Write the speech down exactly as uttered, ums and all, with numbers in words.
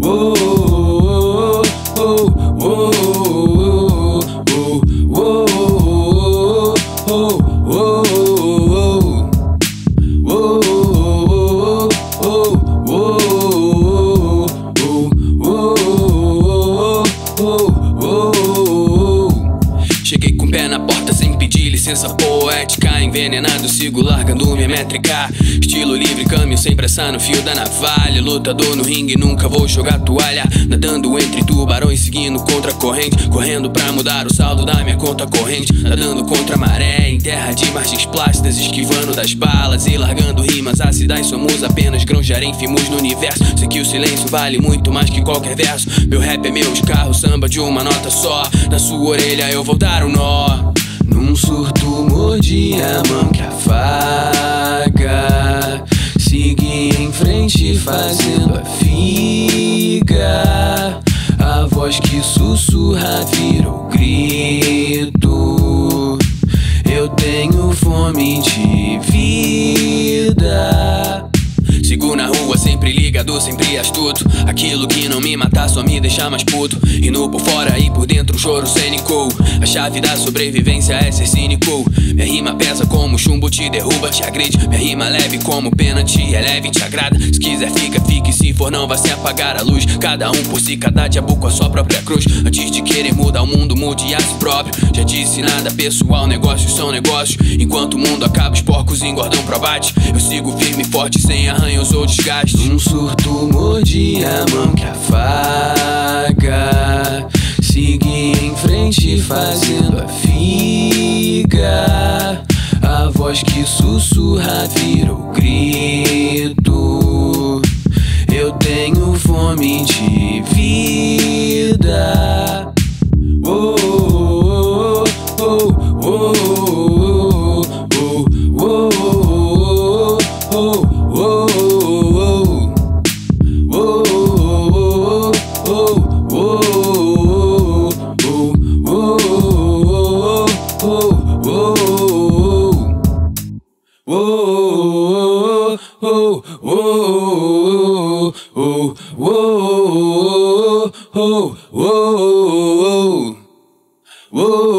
Cheguei com o pé na porta sem pedir licença poética, envenenado, sigo largando minha métrica. Estilo livre, caminho sem pressa no fio da navalha. Lutador no ringue, nunca vou jogar toalha. Nadando entre tubarões, seguindo contra a corrente. Correndo pra mudar o saldo da minha conta corrente. Nadando contra a maré, em terra de margens plácidas, esquivando das balas e largando rimas ácidas. Somos apenas grãos de areia infimos no universo. Sei que o silêncio vale muito mais que qualquer verso. Meu rap é meus carros, samba de uma nota só. Na sua orelha eu vou dar um nó. Num surto mordi a mão que afaga. Segui em frente fazendo a figa. A voz que sussurra virou grito. Eu tenho fome de vida. Sigo na rua, sempre ligado, sempre astuto. Aquilo que não me mata só me deixa mais puto. E no por fora e por dentro choro cênico. A chave da sobrevivência é ser cínico. Minha rima pesa como chumbo, te derruba, te agride. Minha rima leve como pena, te eleve, te agrada. Se quiser fica, fique, se for não vai se apagar a luz. Cada um por si, cada diabo com a sua própria cruz. Antes de querer mudar o mundo, mude a si próprio. Já disse nada pessoal, negócios são negócios. Enquanto o mundo acaba, os porcos engordam pro abate. Eu sigo firme e forte, sem arranhos ou desgaste. Um surto mordi a mão que afaga. Segui em frente fazendo a figa. A voz que sussurra virou grito. Eu tenho fome de vida. Oh, oh, oh, oh, oh, oh, oh, oh, oh, oh, oh, oh, oh, oh.